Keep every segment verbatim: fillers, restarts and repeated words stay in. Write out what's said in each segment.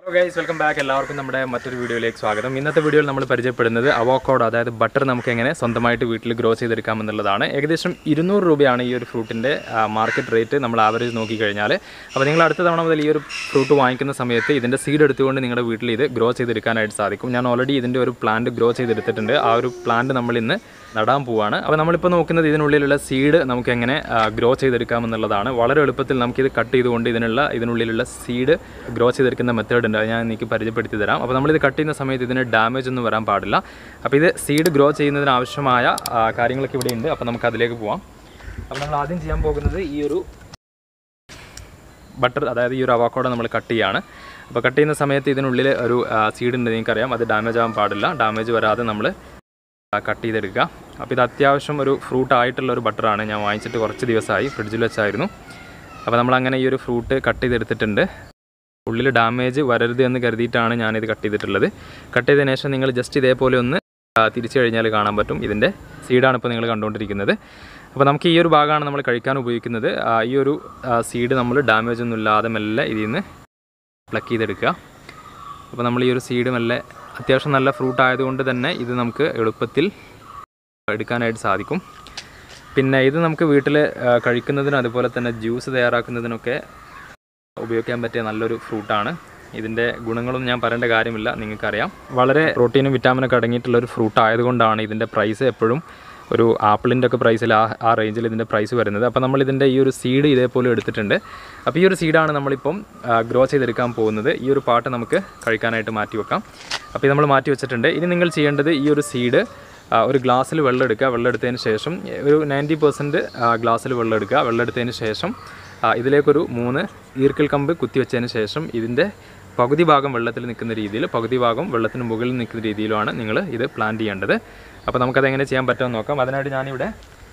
Hello guys, welcome back. എല്ലാവർക്കും നമ്മുടെ മറ്റൊരു വീഡിയോയിലേക്ക് സ്വാഗതം. ഇന്നത്തെ വീഡിയോയിൽ നമ്മൾ പരിചയപ്പെടുന്നത് അവോക്കാഡോ, അതായത് ബട്ടർ നമുക്ക് എങ്ങനെ സ്വന്തമായിട്ട് വീട്ടിൽ ഗ്രോ ചെയ്തെടുക്കാം എന്നുള്ളതാണ്. ഏകദേശം ഇരുന്നൂറ് രൂപയാണ് ഈ ഒരു ഫ്രൂട്ടിൻ്റെ മാർക്കറ്റ് റേറ്റ് നമ്മൾ ആവറേജ് നോക്കിക്കഴിഞ്ഞാൽ. അപ്പോൾ നിങ്ങൾ അടുത്ത തവണ മുതൽ ഈ ഒരു ഫ്രൂട്ട് വാങ്ങിക്കുന്ന സമയത്ത് ഇതിൻ്റെ സീഡ് എടുത്തുകൊണ്ട് നിങ്ങളുടെ വീട്ടിൽ ഇത് ഗ്രോ ചെയ്തെടുക്കാനായിട്ട് സാധിക്കും. ഞാൻ ഓൾറെഡി ഇതിൻ്റെ ഒരു പ്ലാന്റ് ഗ്രോ ചെയ്തെടുത്തിട്ടുണ്ട്. ആ ഒരു പ്ലാന്റ് നമ്മൾ ഇന്ന് നടാൻ പോവാണ്. അപ്പോൾ നമ്മളിപ്പോൾ നോക്കുന്നത് ഇതിനുള്ളിലുള്ള സീഡ് നമുക്ക് എങ്ങനെ ഗ്രോ ചെയ്തെടുക്കാമെന്നുള്ളതാണ്. വളരെ എളുപ്പത്തിൽ നമുക്കിത് കട്ട് ചെയ്തുകൊണ്ട് ഇതിനുള്ള ഇതിനുള്ളിലുള്ള സീഡ് ഗ്രോ ചെയ്തെടുക്കുന്ന മെത്തേഡ് ഉണ്ട്, ഞാൻ എനിക്ക് പരിചയപ്പെടുത്തി തരാം. അപ്പോൾ നമ്മളിത് കട്ട് ചെയ്യുന്ന സമയത്ത് ഇതിന് ഡാമേജ് ഒന്നും വരാൻ പാടില്ല. അപ്പോൾ ഇത് സീഡ് ഗ്രോ ചെയ്യുന്നതിന് ആവശ്യമായ കാര്യങ്ങളൊക്കെ ഇവിടെ ഉണ്ട്. അപ്പോൾ നമുക്ക് അതിലേക്ക് പോവാം. അപ്പോൾ നമ്മൾ ആദ്യം ചെയ്യാൻ പോകുന്നത് ഈ ഒരു ബട്ടർ, അതായത് ഈ ഒരു അവോക്കാഡോ നമ്മൾ കട്ട് ചെയ്യുകയാണ്. അപ്പോൾ കട്ട് ചെയ്യുന്ന സമയത്ത് ഇതിനുള്ളിൽ ഒരു സീഡ് ഉണ്ട്, നിങ്ങൾക്കറിയാം. അത് ഡാമേജ് ആകാൻ പാടില്ല. ഡാമേജ് വരാതെ നമ്മൾ കട്ട് ചെയ്തെടുക്കുക. അപ്പോൾ ഇത് അത്യാവശ്യം ഒരു ഫ്രൂട്ട് ആയിട്ടുള്ള ഒരു ബട്ടറാണ്. ഞാൻ വാങ്ങിച്ചിട്ട് കുറച്ച് ദിവസമായി, ഫ്രിഡ്ജിൽ വെച്ചായിരുന്നു. അപ്പോൾ നമ്മളങ്ങനെ ഈ ഒരു ഫ്രൂട്ട് കട്ട് ചെയ്തെടുത്തിട്ടുണ്ട്. ഉള്ളിൽ ഡാമേജ് വരരുത് എന്ന് കരുതിയിട്ടാണ് ഞാനിത് കട്ട് ചെയ്തിട്ടുള്ളത്. കട്ട് ചെയ്തതിന് ശേഷം നിങ്ങൾ ജസ്റ്റ് ഇതേപോലെ ഒന്ന് തിരിച്ചു കഴിഞ്ഞാൽ കാണാൻ പറ്റും. ഇതിൻ്റെ സീഡാണ് ഇപ്പോൾ നിങ്ങൾ കണ്ടുകൊണ്ടിരിക്കുന്നത്. അപ്പോൾ നമുക്ക് ഈ ഒരു ഭാഗമാണ് നമ്മൾ കഴിക്കാൻ ഉപയോഗിക്കുന്നത്. ഈ ഒരു സീഡ് നമ്മൾ ഡാമേജ് ഒന്നും ഇല്ലാതെ മെല്ലെ ഇതിൽ നിന്ന് പ്ലക്ക് ചെയ്തെടുക്കുക. അപ്പോൾ നമ്മൾ ഈ ഒരു സീഡ് മെല്ലെ, അത്യാവശ്യം നല്ല ഫ്രൂട്ട് ആയതുകൊണ്ട് തന്നെ ഇത് നമുക്ക് എളുപ്പത്തിൽ എടുക്കാനായിട്ട് സാധിക്കും. പിന്നെ ഇത് നമുക്ക് വീട്ടിൽ കഴിക്കുന്നതിനും അതുപോലെ തന്നെ ജ്യൂസ് തയ്യാറാക്കുന്നതിനൊക്കെ ഉപയോഗിക്കാൻ പറ്റിയ നല്ലൊരു ഫ്രൂട്ടാണ്. ഇതിൻ്റെ ഗുണങ്ങളൊന്നും ഞാൻ പറയേണ്ട കാര്യമില്ല, നിങ്ങൾക്കറിയാം. വളരെ പ്രോട്ടീനും വിറ്റാമിനൊക്കെ അടങ്ങിയിട്ടുള്ളൊരു ഫ്രൂട്ട് ആയതുകൊണ്ടാണ് ഇതിൻ്റെ പ്രൈസ് എപ്പോഴും ഒരു ആപ്പിളിൻ്റെ ഒക്കെ പ്രൈസിൽ ആ ആ റേഞ്ചിൽ ഇതിൻ്റെ പ്രൈസ് വരുന്നത്. അപ്പോൾ നമ്മൾ ഇതിൻ്റെ ഈ ഒരു സീഡ് ഇതേപോലെ എടുത്തിട്ടുണ്ട്. അപ്പോൾ ഈ ഒരു സീഡാണ് നമ്മളിപ്പം ഗ്രോ ചെയ്തെടുക്കാൻ പോകുന്നത്. ഈ ഒരു പാട്ട് നമുക്ക് കഴിക്കാനായിട്ട് മാറ്റി വെക്കാം. അപ്പോൾ ഇത് നമ്മൾ മാറ്റി വെച്ചിട്ടുണ്ട്. ഇനി നിങ്ങൾ ചെയ്യേണ്ടത് ഈ ഒരു സീഡ് ഒരു ഗ്ലാസ്സിൽ വെള്ളം എടുക്കുക. വെള്ളം എടുത്തതിന് ശേഷം ഒരു നയൻറ്റി പെർസെൻറ്റ് ഗ്ലാസ്സിൽ വെള്ളം എടുക്കുക. വെള്ളം എടുത്തതിന് ശേഷം ഇതിലേക്കൊരു മൂന്ന് ഈർക്കൽ കമ്പ് കുത്തി വെച്ചതിന് ശേഷം ഇതിൻ്റെ പകുതി ഭാഗം വെള്ളത്തിൽ നിൽക്കുന്ന രീതിയിൽ, പകുതി ഭാഗം വെള്ളത്തിന് മുകളിൽ നിൽക്കുന്ന രീതിയിലുമാണ് നിങ്ങൾ ഇത് പ്ലാന്റ് ചെയ്യേണ്ടത്. അപ്പോൾ നമുക്കതെങ്ങനെ ചെയ്യാൻ പറ്റുമെന്ന് നോക്കാം. അതിനായിട്ട് ഞാനിവിടെ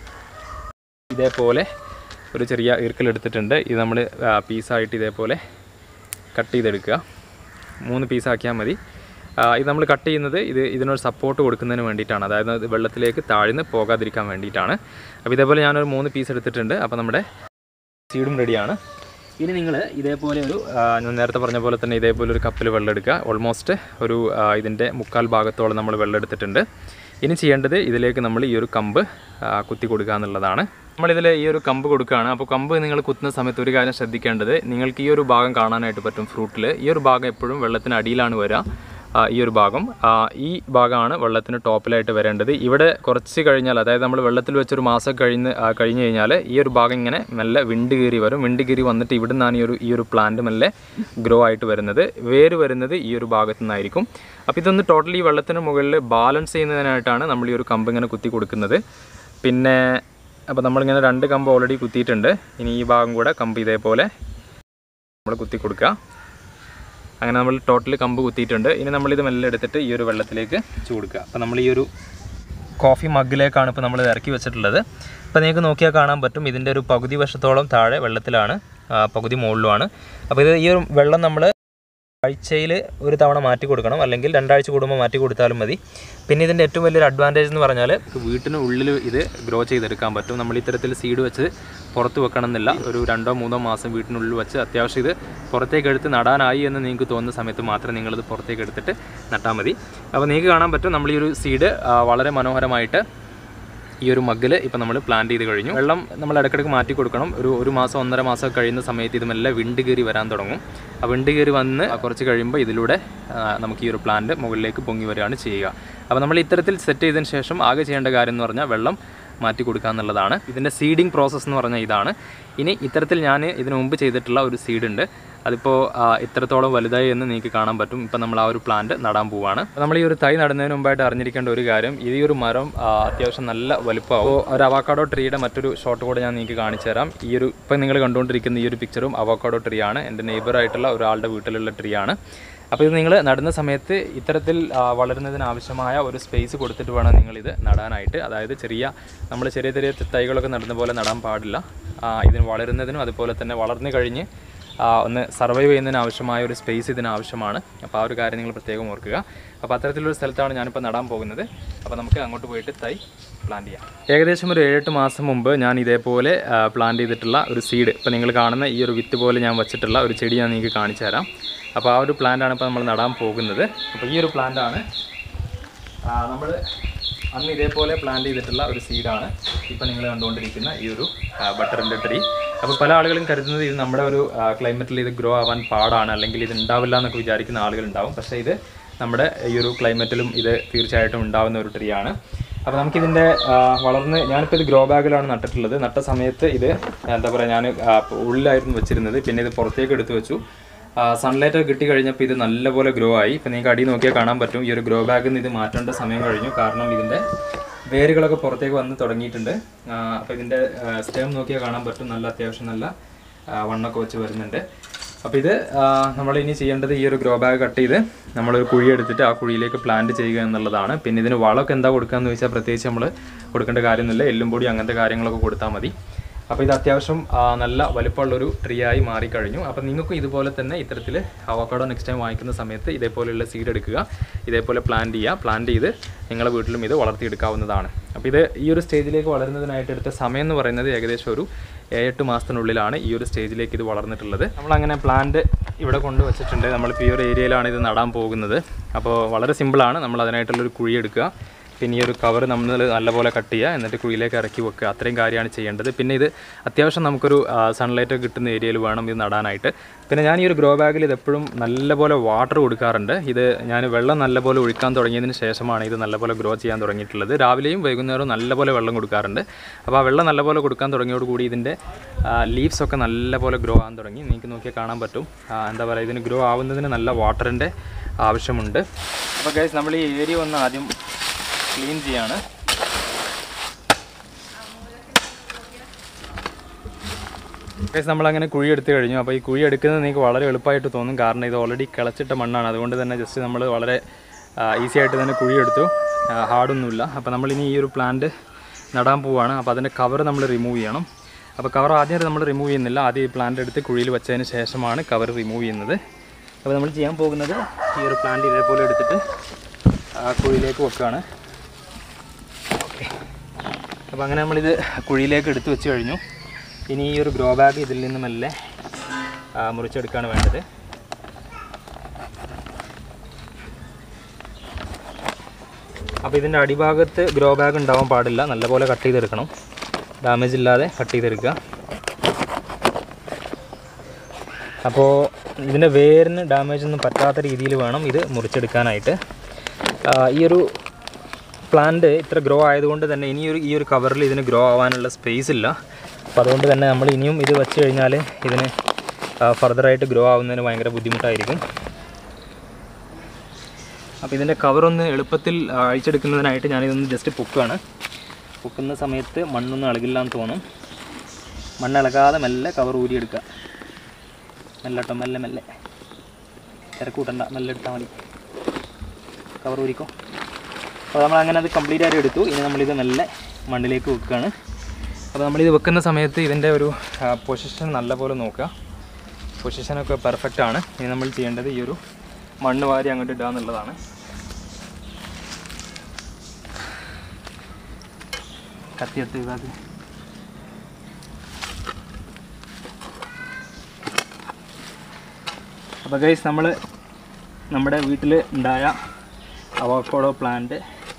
ഇതേപോലെ ഒരു ചെറിയ ഈർക്കൽ എടുത്തിട്ടുണ്ട്. ഇത് നമ്മൾ പീസായിട്ട് ഇതേപോലെ കട്ട് ചെയ്തെടുക്കുക. മൂന്ന് പീസാക്കിയാൽ മതി. ഇത് നമ്മൾ കട്ട് ചെയ്യുന്നത് ഇത് ഇതിനൊരു സപ്പോർട്ട് കൊടുക്കുന്നതിന് വേണ്ടിയിട്ടാണ്, അതായത് വെള്ളത്തിലേക്ക് താഴ്ന്ന് പോകാതിരിക്കാൻ വേണ്ടിയിട്ടാണ്. അപ്പോൾ ഇതേപോലെ ഞാനൊരു മൂന്ന് പീസ് എടുത്തിട്ടുണ്ട്. അപ്പോൾ നമ്മുടെ സീഡും റെഡിയാണ്. ഇനി നിങ്ങൾ ഇതേപോലെ ഒരു, ഞാൻ നേരത്തെ പറഞ്ഞ പോലെ തന്നെ ഇതേപോലെ ഒരു കപ്പിൽ വെള്ളം എടുക്കുക. ഓൾമോസ്റ്റ് ഒരു ഇതിൻ്റെ മുക്കാൽ ഭാഗത്തോളം നമ്മൾ വെള്ളം എടുത്തിട്ടുണ്ട്. ഇനി ചെയ്യേണ്ടത് ഇതിലേക്ക് നമ്മൾ ഈ ഒരു കമ്പ് കുത്തി കൊടുക്കുക എന്നുള്ളതാണ്. നമ്മളിതിൽ ഈ ഒരു കമ്പ് കൊടുക്കുകയാണ്. അപ്പോൾ കമ്പ് നിങ്ങൾ കുത്തുന്ന സമയത്ത് ഒരു കാര്യം ശ്രദ്ധിക്കേണ്ടത്, നിങ്ങൾക്ക് ഈ ഒരു ഭാഗം കാണാനായിട്ട് പറ്റും ഫ്രൂട്ടിൽ. ഈ ഒരു ഭാഗം എപ്പോഴും വെള്ളത്തിന് അടിയിലാണ് വരിക. ഈ ഒരു ഭാഗം, ഈ ഭാഗമാണ് വെള്ളത്തിന് ടോപ്പിലായിട്ട് വരേണ്ടത്. ഇവിടെ കുറച്ച് കഴിഞ്ഞാൽ, അതായത് നമ്മൾ വെള്ളത്തിൽ വെച്ചൊരു മാസം കഴിഞ്ഞ് കഴിഞ്ഞ് കഴിഞ്ഞാൽ ഈ ഒരു ഭാഗം ഇങ്ങനെ മെല്ലെ വിണ്ട് കീറി വരും. വിണ്ട് കീറി വന്നിട്ട് ഇവിടെ നിന്നാണ് ഈ ഒരു ഈ ഒരു പ്ലാന്റ് മെല്ലെ ഗ്രോ ആയിട്ട് വരുന്നത്. വേര് വരുന്നത് ഈ ഒരു ഭാഗത്തു നിന്നായിരിക്കും. അപ്പോൾ ഇതൊന്ന് ടോട്ടലി ഈ വെള്ളത്തിന് മുകളിൽ ബാലൻസ് ചെയ്യുന്നതിനായിട്ടാണ് നമ്മൾ ഈ ഒരു കമ്പ് ഇങ്ങനെ കുത്തി കൊടുക്കുന്നത്. പിന്നെ അപ്പോൾ നമ്മളിങ്ങനെ രണ്ട് കമ്പ് ഓൾറെഡി കുത്തിയിട്ടുണ്ട്. ഇനി ഈ ഭാഗം കൂടെ കമ്പ് ഇതേപോലെ നമ്മൾ കുത്തി കൊടുക്കുക. അങ്ങനെ നമ്മൾ ടോട്ടൽ കമ്പ് കുത്തിയിട്ടുണ്ട്. ഇനി നമ്മളിത് മെല്ലെ എടുത്തിട്ട് ഈ ഒരു വെള്ളത്തിലേക്ക് വെച്ച് കൊടുക്കുക. അപ്പോൾ നമ്മൾ ഈ ഒരു കോഫി മഗ്ഗിലേക്കാണ് ഇപ്പോൾ നമ്മൾ ഇറക്കി വെച്ചിട്ടുള്ളത്. അപ്പോൾ നിങ്ങൾക്ക് നോക്കിയാൽ കാണാൻ പറ്റും ഇതിൻ്റെ ഒരു പകുതി വശത്തോളം താഴെ വെള്ളത്തിലാണ്, പകുതി മുകളിലുമാണ്. അപ്പോൾ ഇത് ഈ ഒരു വെള്ളം നമ്മൾ ആഴ്ചയിൽ ഒരു തവണ മാറ്റി കൊടുക്കണം, അല്ലെങ്കിൽ രണ്ടാഴ്ച കൂടുമ്പോൾ മാറ്റി കൊടുത്താലും മതി. പിന്നെ ഇതിൻ്റെ ഏറ്റവും വലിയൊരു അഡ്വാൻറ്റേജ് എന്ന് പറഞ്ഞാൽ വീട്ടിന് ഉള്ളിൽ ഇത് ഗ്രോ ചെയ്തെടുക്കാൻ പറ്റും. നമ്മൾ ഇത്തരത്തിൽ സീഡ് വെച്ച് പുറത്ത് വെക്കണം എന്നില്ല. ഒരു രണ്ടോ മൂന്നോ മാസം വീട്ടിനുള്ളിൽ വെച്ച് അത്യാവശ്യം ഇത് പുറത്തേക്ക് എടുത്ത് നടാനായി എന്ന് നിങ്ങൾക്ക് തോന്നുന്ന സമയത്ത് മാത്രം നിങ്ങളിത് പുറത്തേക്ക് എടുത്തിട്ട് നട്ടാൽ മതി. അപ്പോൾ നിങ്ങൾക്ക് കാണാൻ പറ്റും നമ്മൾ ഈ ഒരു സീഡ് വളരെ മനോഹരമായിട്ട് ഈ ഒരു മഗ്ഗിൽ ഇപ്പോൾ നമ്മൾ പ്ലാന്റ് ചെയ്ത് കഴിഞ്ഞു. വെള്ളം നമ്മൾ ഇടയ്ക്കിടയ്ക്ക് മാറ്റി കൊടുക്കണം. ഒരു ഒരു മാസം ഒന്നര മാസം കഴിയുന്ന സമയത്ത് ഇത് മെല്ലെ വിണ്ട് കയറി വരാൻ തുടങ്ങും. ആ വിണ്ട് കയറി വന്ന് കുറച്ച് കഴിയുമ്പോൾ ഇതിലൂടെ നമുക്ക് ഈ ഒരു പ്ലാന്റ് മുകളിലേക്ക് പൊങ്ങി വരികയാണ് ചെയ്യുക. അപ്പോൾ നമ്മൾ ഇത്തരത്തിൽ സെറ്റ് ചെയ്തതിന് ശേഷം ആകെ ചെയ്യേണ്ട കാര്യം എന്ന് പറഞ്ഞാൽ വെള്ളം മാറ്റി കൊടുക്കുക എന്നുള്ളതാണ്. ഇതിൻ്റെ സീഡിങ് പ്രോസസ്സ് എന്ന് പറഞ്ഞാൽ ഇതാണ്. ഇനി ഇത്തരത്തിൽ ഞാൻ ഇതിനു മുമ്പ് ചെയ്തിട്ടുള്ള ഒരു സീഡ് ഉണ്ട്. അതിപ്പോൾ ഇത്രത്തോളം വലുതായി എന്ന് നിങ്ങൾക്ക് കാണാൻ പറ്റും. ഇപ്പം നമ്മൾ ആ ഒരു പ്ലാന്റ് നടാൻ പോവുകയാണ്. നമ്മൾ ഈ ഒരു തൈ നടുന്നതിന് മുമ്പായിട്ട് അറിഞ്ഞിരിക്കേണ്ട ഒരു കാര്യം, ഈ ഒരു മരം അത്യാവശ്യം നല്ല വലുപ്പമാവും. ഒരു അവോക്കാഡോ ട്രീയുടെ മറ്റൊരു ഷോട്ട് കൂടെ ഞാൻ നിങ്ങൾക്ക് കാണിച്ചു തരാം. ഈ ഒരു ഇപ്പം നിങ്ങൾ കണ്ടുകൊണ്ടിരിക്കുന്ന ഈ ഒരു പിക്ചറും അവോക്കാഡോ ട്രീ ആണ്. എൻ്റെ നെയ്ബറായിട്ടുള്ള ഒരാളുടെ വീട്ടിലുള്ള ട്രീ ആണ്. അപ്പോൾ ഇത് നിങ്ങൾ നടുന്ന സമയത്ത് ഇത്തരത്തിൽ വളരുന്നതിന് ആവശ്യമായ ഒരു സ്പേസ് കൊടുത്തിട്ട് വേണം നിങ്ങളിത് നടാനായിട്ട്. അതായത് ചെറിയ നമ്മൾ ചെറിയ ചെറിയ തൈകളൊക്കെ നടുന്ന പോലെ നടാൻ പാടില്ല. ഇതിന് വളരുന്നതിനും അതുപോലെ തന്നെ വളർന്നു കഴിഞ്ഞ് ഒന്ന് സർവൈവ് ചെയ്യുന്നതിന് ആവശ്യമായ ഒരു സ്പേസ് ഇതിനാവശ്യമാണ്. അപ്പോൾ ആ ഒരു കാര്യം നിങ്ങൾ പ്രത്യേകം ഓർക്കുക. അപ്പോൾ അത്തരത്തിലൊരു സ്ഥലത്താണ് ഞാനിപ്പോൾ നടാൻ പോകുന്നത്. അപ്പോൾ നമുക്ക് അങ്ങോട്ട് പോയിട്ട് തൈ പ്ലാന്റ് ചെയ്യാം. ഏകദേശം ഒരു ഏഴെട്ട് മാസം മുമ്പ് ഞാൻ ഇതേപോലെ പ്ലാന്റ് ചെയ്തിട്ടുള്ള ഒരു സീഡ്, ഇപ്പോൾ നിങ്ങൾ കാണുന്ന ഈ ഒരു വിത്ത് പോലെ ഞാൻ വെച്ചിട്ടുള്ള ഒരു ചെടി ഞാൻ നിങ്ങൾക്ക് കാണിച്ചു തരാം. അപ്പോൾ ആ ഒരു പ്ലാന്റാണ് ഇപ്പോൾ നമ്മൾ നടാൻ പോകുന്നത്. അപ്പോൾ ഈ ഒരു പ്ലാന്റാണ് നമ്മൾ അന്ന് ഇതേപോലെ പ്ലാന്റ് ചെയ്തിട്ടുള്ള ഒരു സീഡാണ് ഇപ്പോൾ നിങ്ങൾ കണ്ടുകൊണ്ടിരിക്കുന്ന ഈ ഒരു ബട്ടറിൻ്റെ ട്രീ. അപ്പോൾ പല ആളുകളും കരുതുന്നത് ഇത് നമ്മുടെ ഒരു ക്ലൈമറ്റിൽ ഇത് ഗ്രോ ആവാൻ പാടാണ്, അല്ലെങ്കിൽ ഇത് ഉണ്ടാവില്ല എന്നൊക്കെ വിചാരിക്കുന്ന ആളുകളുണ്ടാവും. പക്ഷേ ഇത് നമ്മുടെ ഈ ഒരു ക്ലൈമറ്റിലും ഇത് തീർച്ചയായിട്ടും ഉണ്ടാവുന്ന ഒരു ട്രീ ആണ്. അപ്പോൾ നമുക്കിതിൻ്റെ വളർന്ന് ഞാനിപ്പോൾ ഇത് ഗ്രോ ബാഗിലാണ് നട്ടിട്ടുള്ളത്. നട്ട സമയത്ത് ഇത് എന്താ പറയുക, ഞാൻ ഉള്ളിലായിരുന്നു വെച്ചിരുന്നത്. പിന്നെ ഇത് പുറത്തേക്ക് എടുത്തു വെച്ചു. സൺലൈറ്റ് കിട്ടി കഴിഞ്ഞപ്പോൾ ഇത് നല്ലപോലെ ഗ്രോ ആയി. ഇപ്പോൾ നിങ്ങൾക്ക് അടി നോക്കിയാൽ കാണാൻ പറ്റും, ഈ ഒരു ഗ്രോ ബാഗിൽ നിന്ന് ഇത് മാറ്റേണ്ട സമയം കഴിഞ്ഞു. കാരണം ഇതിൻ്റെ വേരുകളൊക്കെ പുറത്തേക്ക് വന്ന് തുടങ്ങിയിട്ടുണ്ട്. അപ്പോൾ ഇതിൻ്റെ സ്റ്റെം നോക്കിയാൽ കാണാൻ പറ്റും, നല്ല അത്യാവശ്യം നല്ല വണ്ണൊക്കെ വെച്ച് വരുന്നുണ്ട്. അപ്പോൾ ഇത് നമ്മളിനി ചെയ്യേണ്ടത് ഈ ഒരു ഗ്രോ ബാഗ് കട്ട് ചെയ്ത് നമ്മളൊരു കുഴി എടുത്തിട്ട് ആ കുഴിയിലേക്ക് പ്ലാന്റ് ചെയ്യുക എന്നുള്ളതാണ്. പിന്നെ ഇതിന് വളമൊക്കെ എന്താ കൊടുക്കുകയെന്ന് ചോദിച്ചാൽ പ്രത്യേകിച്ച് നമ്മൾ കൊടുക്കേണ്ട കാര്യമൊന്നുമില്ല, എല്ലും പൊടി അങ്ങനത്തെ കാര്യങ്ങളൊക്കെ കൊടുത്താൽ മതി. അപ്പോൾ ഇത് അത്യാവശ്യം നല്ല വലുപ്പമുള്ളൊരു ട്രീ ആയി മാറിക്കഴിഞ്ഞു. അപ്പോൾ നിങ്ങൾക്കും ഇതുപോലെ തന്നെ ഇത്തരത്തിൽ അവക്കാഡോ നെക്സ്റ്റ് ടൈം വാങ്ങിക്കുന്ന സമയത്ത് ഇതേപോലെയുള്ള സീഡ് എടുക്കുക, ഇതേപോലെ പ്ലാന്റ് ചെയ്യുക. പ്ലാന്റ് ചെയ്ത് നിങ്ങളുടെ വീട്ടിലും ഇത് വളർത്തിയെടുക്കാവുന്നതാണ്. അപ്പോൾ ഇത് ഈ ഒരു സ്റ്റേജിലേക്ക് വളരുന്നതിനായിട്ട് എടുത്ത സമയം എന്ന് പറയുന്നത് ഏകദേശം ഒരു ഏഴെട്ട് മാസത്തിനുള്ളിലാണ് ഈ ഒരു സ്റ്റേജിലേക്ക് ഇത് വളർന്നിട്ടുള്ളത്. നമ്മളങ്ങനെ പ്ലാന്റ് ഇവിടെ കൊണ്ടുവച്ചിട്ടുണ്ട്. നമ്മളിപ്പോൾ ഈ ഒരു ഏരിയയിലാണ് ഇത് നടാൻ പോകുന്നത്. അപ്പോൾ വളരെ സിമ്പിളാണ്. നമ്മൾ അതിനായിട്ടുള്ളൊരു കുഴി എടുക്കുക, പിന്നെ ഈ ഒരു കവർ നമ്മൾ നല്ലപോലെ കട്ട് ചെയ്യുക, എന്നിട്ട് കുഴിയിലേക്ക് ഇറക്കി വെക്കുക. അത്രയും കാര്യമാണ് ചെയ്യേണ്ടത്. പിന്നെ ഇത് അത്യാവശ്യം നമുക്കൊരു സൺലൈറ്റ് കിട്ടുന്ന ഏരിയയിൽ വേണം ഇത് നടാനായിട്ട്. പിന്നെ ഞാൻ ഈ ഒരു ഗ്രോ ബാഗിൽ ഇതെപ്പോഴും നല്ലപോലെ വാട്ടർ കൊടുക്കാറുണ്ട്. ഇത് ഞാൻ വെള്ളം നല്ലപോലെ ഒഴിക്കാൻ തുടങ്ങിയതിന് ശേഷമാണ് ഇത് നല്ലപോലെ ഗ്രോ ചെയ്യാൻ തുടങ്ങിയിട്ടുള്ളത്. രാവിലെയും വൈകുന്നേരവും നല്ലപോലെ വെള്ളം കൊടുക്കാറുണ്ട്. അപ്പോൾ ആ വെള്ളം നല്ലപോലെ കൊടുക്കാൻ തുടങ്ങിയോടുകൂടി ഇതിൻ്റെ ലീവ്സൊക്കെ നല്ലപോലെ ഗ്രോ ആകാൻ തുടങ്ങി. നിങ്ങൾക്ക് നോക്കിയാൽ കാണാൻ പറ്റും. എന്താ പറയുക, ഇതിന് ഗ്രോ ആവുന്നതിന് നല്ല വാട്ടറിൻ്റെ ആവശ്യമുണ്ട്. അപ്പോൾ ഗൈസ്, നമ്മൾ ഈ ഏരിയ ഒന്ന് ആദ്യം ക്ലീൻ ചെയ്യാണ്. ഗൈസ്, നമ്മളങ്ങനെ കുഴി എടുത്ത് കഴിഞ്ഞു. അപ്പോൾ ഈ കുഴി എടുക്കുന്നത് നിങ്ങൾക്ക് വളരെ എളുപ്പമായിട്ട് തോന്നും, കാരണം ഇത് ഓൾറെഡി കിളച്ചിട്ട മണ്ണാണ്. അതുകൊണ്ട് തന്നെ ജസ്റ്റ് നമ്മൾ വളരെ ഈസി ആയിട്ട് തന്നെ കുഴി എടുത്തു, ഹാർഡൊന്നുമില്ല. അപ്പോൾ നമ്മളിനി ഈ ഒരു പ്ലാന്റ് നടാൻ പോവുകയാണ്. അപ്പോൾ അതിൻ്റെ കവർ നമ്മൾ റിമൂവ് ചെയ്യണം. അപ്പോൾ കവർ ആദ്യം നമ്മൾ റിമൂവ് ചെയ്യുന്നില്ല, ആദ്യം ഈ പ്ലാന്റ് എടുത്ത് കുഴിയിൽ വെച്ചതിന് ശേഷമാണ് കവർ റിമൂവ് ചെയ്യുന്നത്. അപ്പോൾ നമ്മൾ ചെയ്യാൻ പോകുന്നത് ഈ ഒരു പ്ലാന്റ് ഇതേപോലെ എടുത്തിട്ട് ആ കുഴിയിലേക്ക് വെക്കുകയാണ്. അപ്പോൾ അങ്ങനെ നമ്മളിത് കുഴിയിലേക്ക് എടുത്ത് വെച്ച് കഴിഞ്ഞു. ഇനി ഈ ഒരു ഗ്രോ ബാഗ് ഇതിൽ നിന്ന് മെല്ലെ മുറിച്ചെടുക്കുകയാണ് വേണ്ടത്. അപ്പോൾ ഇതിൻ്റെ അടിഭാഗത്ത് ഗ്രോ ബാഗ് ഉണ്ടാവാൻ പാടില്ല, നല്ലപോലെ കട്ട് ചെയ്തെടുക്കണം, ഡാമേജ് ഇല്ലാതെ കട്ട് ചെയ്തെടുക്കുക. അപ്പോൾ ഇതിൻ്റെ വേരിന് ഡാമേജ് ഒന്നും പറ്റാത്ത രീതിയിൽ വേണം ഇത് മുറിച്ചെടുക്കാനായിട്ട്. ഈ ഒരു പ്ലാന്റ് ഇത്ര ഗ്രോ ആയതുകൊണ്ട് തന്നെ ഇനിയൊരു ഈ ഒരു കവറിൽ ഇതിന് ഗ്രോ ആവാനുള്ള സ്പേസ് ഇല്ല. അപ്പോൾ അതുകൊണ്ട് തന്നെ നമ്മൾ ഇനിയും ഇത് വെച്ച് കഴിഞ്ഞാൽ ഇതിന് ഫർദറായിട്ട് ഗ്രോ ആവുന്നതിന് ഭയങ്കര ബുദ്ധിമുട്ടായിരിക്കും. അപ്പോൾ ഇതിൻ്റെ കവറൊന്ന് എളുപ്പത്തിൽ അഴിച്ചെടുക്കുന്നതിനായിട്ട് ഞാനിതൊന്ന് ജസ്റ്റ് പൊക്കുകയാണ്. പൊക്കുന്ന സമയത്ത് മണ്ണൊന്നും ഇളകില്ല എന്ന് തോന്നും. മണ്ണ് ഇളകാതെ മെല്ലെ കവർ ഊരിയെടുക്കുക. മെല്ലെ കേട്ടോ, മെല്ലെ മെല്ലെ തിരക്കൂട്ടണ്ട, മെല്ലെ എടുത്താൽ മതി. കവർ ഊരിക്കോ. അപ്പോൾ നമ്മൾ അങ്ങനെ അത് കംപ്ലീറ്റ് ആയിട്ട് എടുത്തു. ഇനി നമ്മളിത് മെല്ലെ മണ്ണിലേക്ക് വെക്കുകയാണ്. അപ്പോൾ നമ്മളിത് വെക്കുന്ന സമയത്ത് ഇതിൻ്റെ ഒരു പൊസിഷൻ നല്ലപോലെ നോക്കുക. പൊസിഷനൊക്കെ പെർഫെക്റ്റ് ആണ്. ഇനി നമ്മൾ ചെയ്യേണ്ടത് ഈ ഒരു മണ്ണ് വാരി അങ്ങോട്ട് ഇടുക എന്നുള്ളതാണ്. കത്തിയെത്ത് അത് അപ്പോൾ ഗൈസ്, നമ്മൾ നമ്മുടെ വീട്ടിൽ ഉണ്ടായ അവക്കാഡോ പ്ലാന്റ്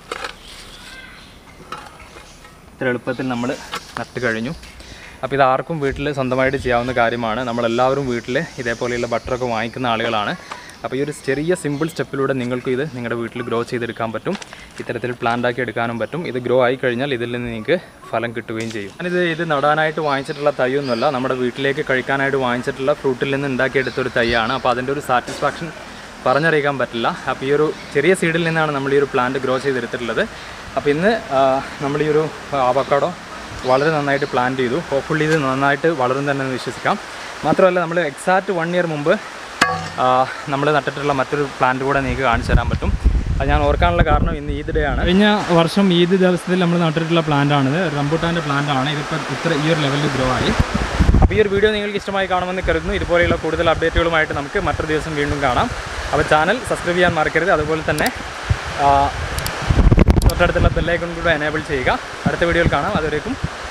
ഇത്ര എളുപ്പത്തിൽ നമ്മൾ നട്ട് കഴിഞ്ഞു. അപ്പോൾ ഇത് ആർക്കും വീട്ടിൽ സ്വന്തമായിട്ട് ചെയ്യാവുന്ന കാര്യമാണ്. നമ്മളെല്ലാവരും വീട്ടിൽ ഇതേപോലെയുള്ള ബട്ടറൊക്കെ വാങ്ങിക്കുന്ന ആളുകളാണ്. അപ്പോൾ ഈ ഒരു ചെറിയ സിമ്പിൾ സ്റ്റെപ്പിലൂടെ നിങ്ങൾക്ക് ഇത് നിങ്ങളുടെ വീട്ടിൽ ഗ്രോ ചെയ്തെടുക്കാൻ പറ്റും. ഇത്തരത്തിൽ പ്ലാന്റ് ആക്കി എടുക്കാനും പറ്റും. ഇത് ഗ്രോ ആയി കഴിഞ്ഞാൽ ഇതിൽ നിന്ന് നിങ്ങൾക്ക് ഫലം കിട്ടുകയും ചെയ്യും. ഞാനിത് ഇത് നടാനായിട്ട് വാങ്ങിച്ചിട്ടുള്ള തൈയൊന്നുമല്ല, നമ്മുടെ വീട്ടിലേക്ക് കഴിക്കാനായിട്ട് വാങ്ങിച്ചിട്ടുള്ള ഫ്രൂട്ടിൽ നിന്ന് ഉണ്ടാക്കിയെടുത്തൊരു തൈയാണ്. അപ്പോൾ അതിൻ്റെ ഒരു സാറ്റിസ്ഫാക്ഷൻ പറഞ്ഞറിയിക്കാൻ പറ്റില്ല. അപ്പോൾ ഈ ഒരു ചെറിയ സീഡിൽ നിന്നാണ് നമ്മൾ ഈ ഒരു പ്ലാന്റ് ഗ്രോ ചെയ്തെടുത്തിട്ടുള്ളത്. അപ്പോൾ ഇന്ന് നമ്മൾ ഈ ഒരു അവക്കാഡോ വളരെ നന്നായിട്ട് പ്ലാന്റ് ചെയ്തു. ഹോപ്പ്ഫുള്ളി ഇത് നന്നായിട്ട് വളരും തന്നെ എന്ന് വിശ്വസിക്കാം. മാത്രമല്ല, നമ്മൾ എക്സാക്റ്റ് വൺ ഇയർ മുമ്പ് നമ്മൾ നട്ടിട്ടുള്ള മറ്റൊരു പ്ലാന്റ് കൂടെ നിങ്ങൾക്ക് കാണിച്ചു തരാൻ പറ്റും. അത് ഞാൻ ഓർക്കാനുള്ള കാരണം ഇന്ന് ഈദ് ഡേ ആണ്. കഴിഞ്ഞ വർഷം ഈദ് ദിവസത്തിൽ നമ്മൾ നട്ടിട്ടുള്ള പ്ലാന്റാണിത്. റംബൂട്ടാൻ്റെ പ്ലാന്റാണ്. ഇതിപ്പോൾ ഇത്ര ഈ ഒരു ലെവലിൽ ഗ്രോ ആയി. അപ്പോൾ അപ്പോൾ ഈ ഒരു വീഡിയോ നിങ്ങൾക്ക് ഇഷ്ടമായി കാണുമെന്ന് കരുതുന്നു. ഇതുപോലെയുള്ള കൂടുതൽ അപ്ഡേറ്റുകളുമായിട്ട് നമുക്ക് മറ്റൊരു ദിവസം വീണ്ടും കാണാം. അപ്പോൾ ചാനൽ സബ്സ്ക്രൈബ് ചെയ്യാൻ മറക്കരുത്. അതുപോലെ തന്നെ തൊട്ടടുത്തുള്ള ബെല്ലൈക്കൺ കൂടെ എനേബിൾ ചെയ്യുക. അടുത്ത വീഡിയോയിൽ കാണാം. അതുവരേക്കും